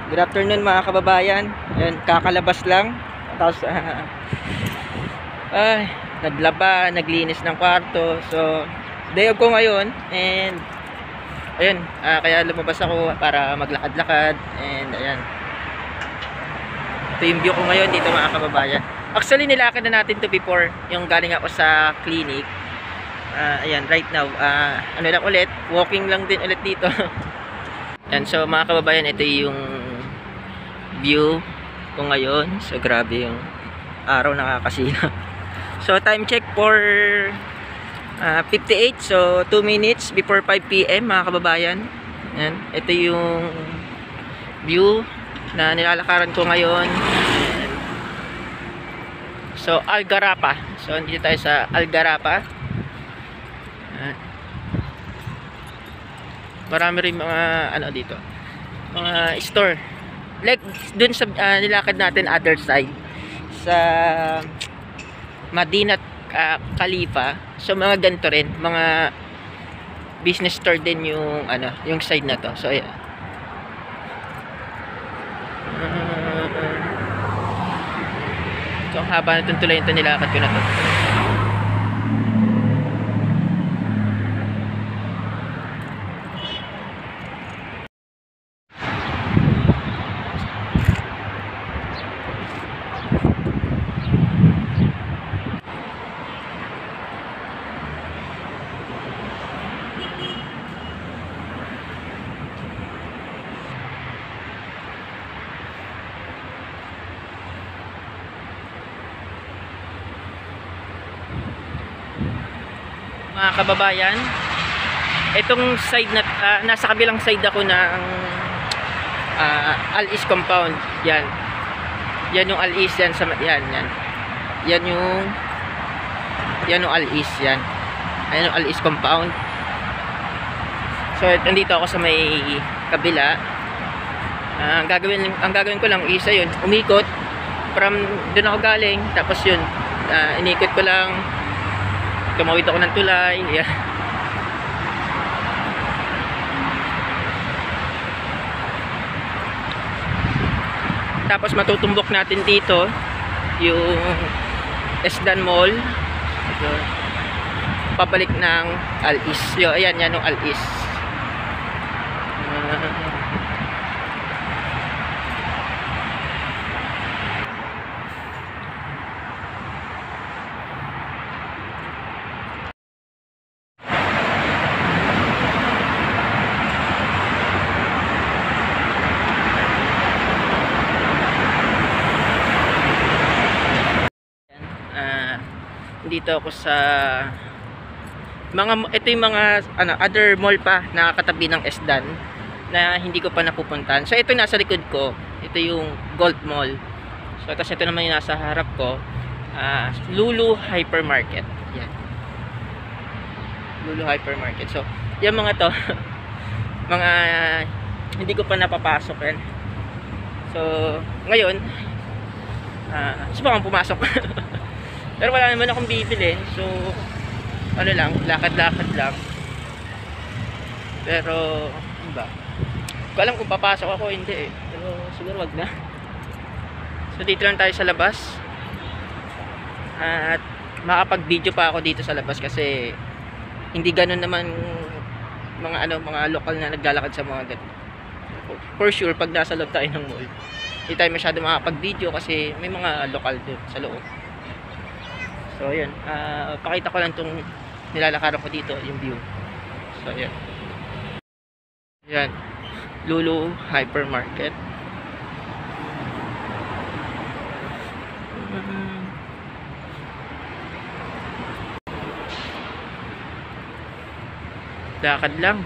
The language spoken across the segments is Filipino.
Good afternoon mga kababayan. Ayan, kakalabas lang. Tapos ay, naglaba, naglinis ng kwarto. So, day off ko ngayon and ayun, kaya lumabas ako para maglakad-lakad and ayan. Ito yung view ko ngayon dito mga kababayan. Actually, nilakad na natin to before yung galing ako sa clinic. Ayan, right now, ano lang ulit, walking lang din ulit dito. Ayan, so mga kababayan, ito yung view ko ngayon. So grabe yung araw, nakakasila. So time check for 58, so 2 minutes before 5 PM mga kababayan. Ayan, ito yung view na nilalakaran ko ngayon. Ayan. So Algarapa, so dito tayo sa Algarapa. Ayan. Marami rin mga ano dito, mga store like dun sa nilakad natin other side sa Madinat Khalifa. So mga ganito rin, mga business store din yung ano, yung side na to. So ayan. So ang haba na itong tulay ito, nilakad ko na to. Mga kababayan, itong side na nasa kabilang side ako ng Al-Is compound. Yan yung Al-Is, yan sa yan yung Al-Is, yan yung Al-Is compound. So nandito ako sa may kabila. Ang gagawin ko lang isa yun, umikot from doon ako galing, tapos yun inikot ko lang, tumawid ako ng tulay. Yeah. Tapos matutumbok natin dito yung Esdan Mall. Ito, pabalik ng Al-Is. Ayan, yan yung Al-Is. Dito ako sa ito yung mga other mall pa na katabi ng Esdan na hindi ko pa napupuntahan. So ito nasa likod ko, ito yung Gold Mall. So tapos ito naman yung nasa harap ko, Lulu Hypermarket. Yan, Lulu Hypermarket. So yung mga to mga hindi ko pa napapasok yan. So ngayon subukan pumasok. Pero wala naman akong bibili. So ano lang, lakad-lakad lang. Pero ano ba? Hindi ko alam kung papasok ako o hindi eh. Pero siguro wag na. So dito lang tayo sa labas. At makapag-video pa ako dito sa labas kasi hindi ganoon naman mga lokal na naglalakad sa mga ganun. For sure pag nasa loob tayo ng mall, hindi tayo masyado makapag-video kasi may mga lokal doon sa loob. So ayan, pakita ko lang itong nilalakaran ko dito, yung view. So ayan, ayan, Lulu Hypermarket. Lakad lang.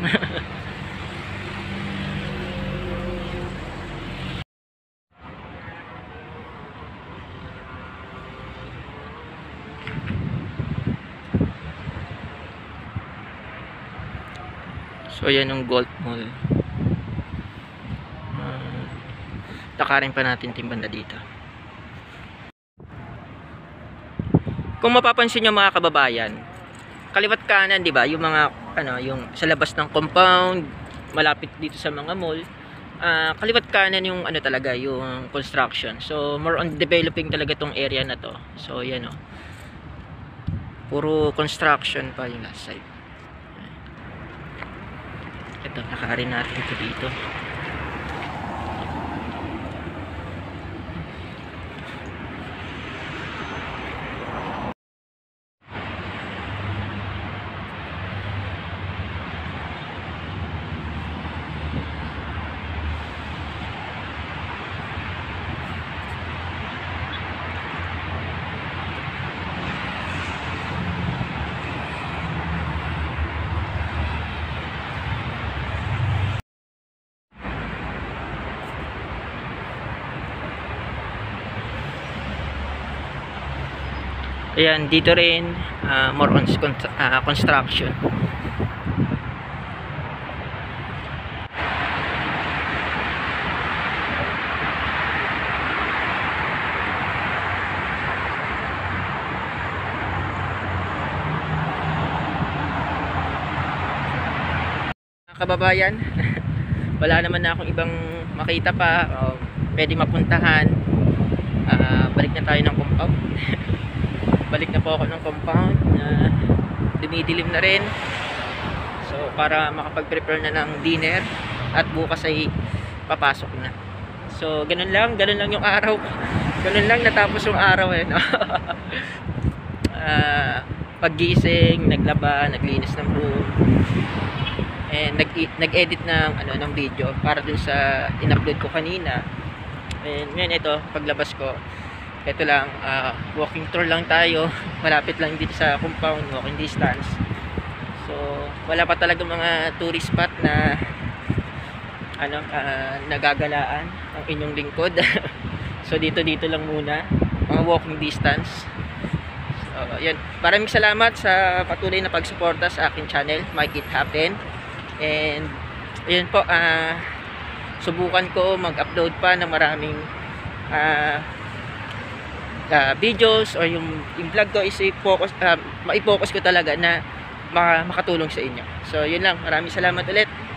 So ayan yung Gold Mall. Lakarin pa natin yung banda dito. Kung mapapansin nyo mga kababayan, kaliwat kanan, di ba? Yung mga yung sa labas ng compound, malapit dito sa mga mall, kaliwat kanan yung ano talaga, yung construction. So more on developing talaga tong area na to. So yan oh. Puro construction pa yung last side. Ito, nakaari natin ito dito. Ayan, dito rin more on construction. Kababayan, wala naman na akong ibang makita pa o pwede mapuntahan. Balik na tayo ng compound. Balik na po ako ng compound na dumidilim na rin, so para makapag-prepare na ng dinner at bukas ay papasok na. So ganun lang yung araw, ganun lang natapos yung araw no? Paggising, naglaba, naglinis ng room, and nag-edit ng video para dun sa in-upload ko kanina. And ngayon ito, paglabas ko, ito lang, walking tour lang tayo. Malapit lang dito sa compound, walking distance. So wala pa talaga mga tourist spot na nagagalaan ang inyong lingkod. So dito lang muna, mga walking distance. So yan, maraming salamat sa patuloy na pagsuporta sa akin channel, Make It Happen. And yun po, subukan ko mag-upload pa ng maraming videos, or yung vlog ko is i-focus ko talaga na makatulong sa inyo. So yun lang, maraming salamat ulit.